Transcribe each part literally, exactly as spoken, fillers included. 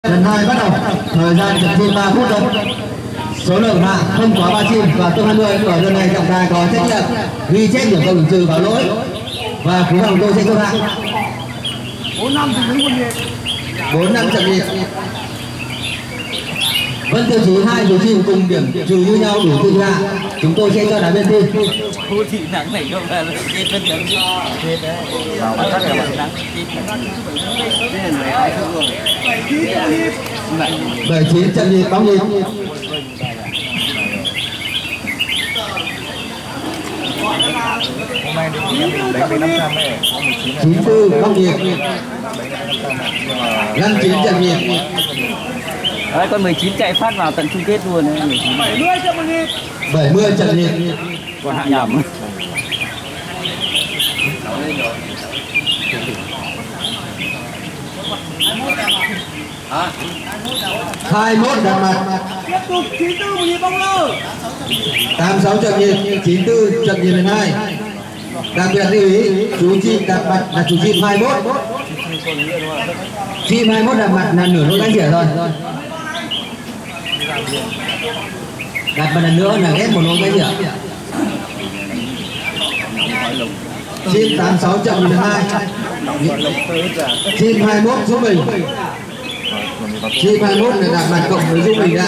Lần hai bắt đầu, thời gian trận thi ba phút thôi. Số lượng hạ không quá ba chim và top hai mươi ở lần này trọng tài có trách nhiệm ghi chép điểm cầu trừ vào lỗi và cú vào tôi sẽ chốt hạ. bốn năm bốn năm trận nhịp. Vẫn tiêu chí hai số chim cùng điểm trừ như nhau đủ tư hạ. Chúng tôi sẽ cho đá bên thi. Khu thị nắng này không là trên bên nắng trên đấy. Vào các cái mặt nắng trên này. bảy chín trận nhịp bóng nhịp. Hôm nay đánh với năm trăm này, chín tư bóng nhịp. năm chín trận nhịp. Đấy, con mười chín chạy phát vào tận chung kết luôn đấy. bảy mươi trận nhịp. Còn hạ nhầm. hai mốt đặt mặt. Tiếp tục chín tư một nhịp bóng lơ. tám sáu trận nhịp, chín tư trận nhịp lần hai. Đặc biệt lưu ý chú chim đặt mặt là chú chim hai mốt. Chim hai mốt đặt mặt là nửa lỗ đánh rỉa rồi. Đặt một lần nữa là ghép một lỗ đánh rỉa. Chim tám sáu trận lần hai. Chim hai mốt số mình. Chim hai mốt là đặt mặt cộng với giúp mình ra.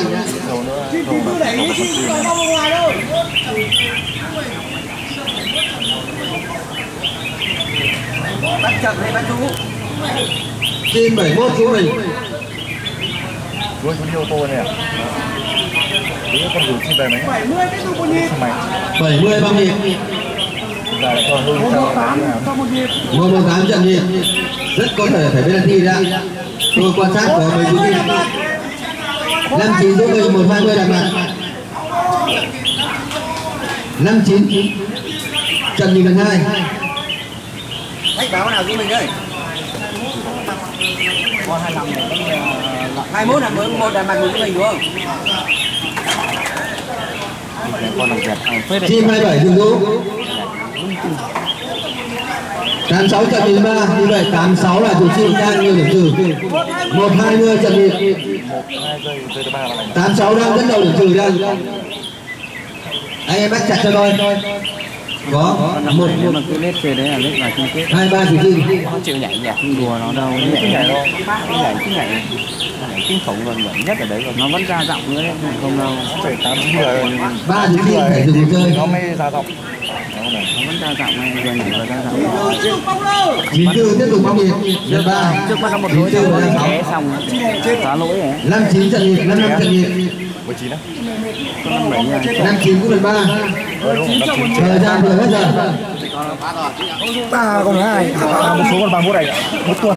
Bắt chậm hay bắt chú? Chim bảy mốt số mình. đuôi chú đi ô tô này à? Đúng con rủ chim về mấy? bảy mươi tiếp tục một nhịp. bảy mươi băng nhịp. Giờ lại còn hơn một tám cho một nhịp. một một tám trận nhịp. Rất có thể phải bên thi ra. Tôi quan sát có mấy chú chim. năm chín số mình một hai mươi đặt mặt. năm chín trận nhịp lần hai. Khách báo nào giúp mình đây? Con hai mươi lăm này hai mốt là mới một đàn mặt của mình đúng không? Con làm đẹp. Chim hai bảy dừng đỗ. tám sáu trận nhịp ba, như vậy tám sáu là chủ chim đang nhiều điểm trừ. một hai mươi trận nhịp. tám sáu đang dẫn đầu điểm trừ đang. Anh em bắt chặt cho tôi. Có một một mà cứ lết về đấy là lết vào chung kết. hai ba chủ chim. Không chịu nhảy nhảy không đùa nó đâu, nhảy nhảy đâu. Cái nhảy cái nhảy nhảy kinh khủng gần gần nhất ở đấy rồi, nó vẫn ra giọng nữa đấy, không đâu. phải tám chín người. ba chủ chim phải dừng cuộc chơi. Nó mới ra giọng. Nó vẫn ra giọng này, vừa nhảy vừa ra giọng. chín tư tiếp tục bóng nhịp. Lần ba. Trước mắt nó một lỗi rồi, té xong phá lỗi rồi. năm chín trận nhịp, năm năm trận nhịp. mười chín á? năm chín cũng lần ba. Thời gian vừa hết giờ. ba con hai, một số con bằng bút này, một tuần.